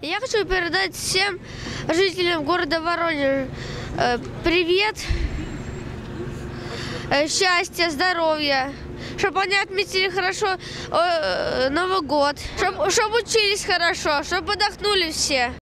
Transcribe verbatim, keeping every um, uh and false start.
Я хочу передать всем жителям города Воронеж э, привет, э, счастья, здоровья, чтобы они отметили хорошо э, Новый год, чтобы, чтобы учились хорошо, чтобы отдохнули все.